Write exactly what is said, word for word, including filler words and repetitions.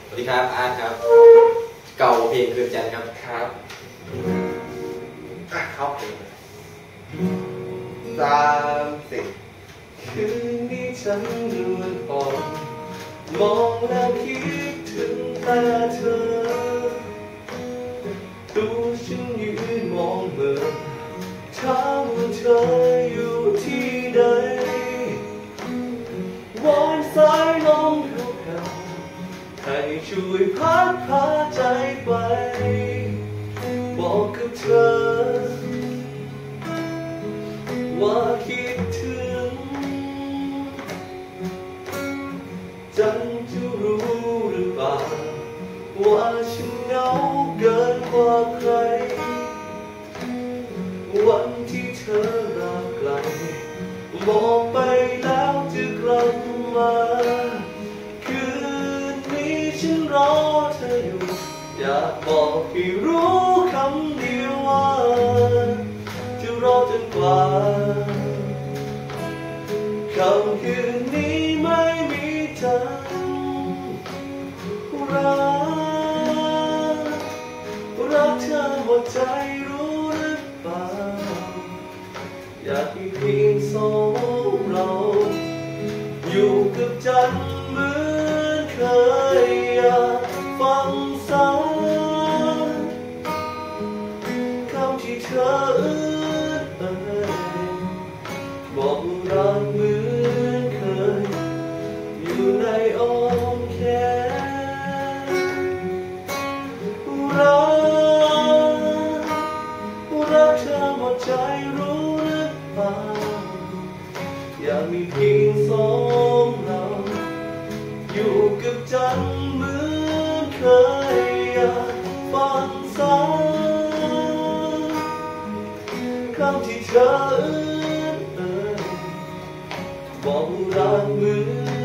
สวัสดีครับอาร์ตครับเก่าเพลงคืนจันทร์ครับครับอ่ะเข้าเพลงสามสิบคืนนี้ฉันนวลอ่อนมองแล้วคิดถึงแต่เธอดูฉันยืนมองเมื่อถามว่าเธออยู่ที่ใดวอนสายลมแผ่วๆให้ช่วยพัดพาใจไปบอกกับเธอว่าคิดถึงจันจะรู้หรือเปล่าว่าฉันเหงาเกินกว่าใครวันที่เธอลาไกลบอกไปแล้วจะกลับมาคืนนี้ฉันรอเธออยู่อยากบอกให้รู้คำเดียวว่าจะรอจนกว่าค่ำคืนนี้ไม่มีเธอรักรักเธอหมดใจรู้หรือเปล่าอยากให้เพียงสองเราอยู่กับจันทร์เหมือนเคยอยากฟังซ้ำคำที่เธอเอื้อนเอ่ยบอกรักเหมือนเคยอยู่ในอ้อมแขนรักรักเธอหมดใจรู้หรือเปล่าอยากมีเพียงสองเราอยู่กับจันทร์เหมือนเคยอยากฟังซ้ำคำที่เธอเอ่ยบอกรักเหมือน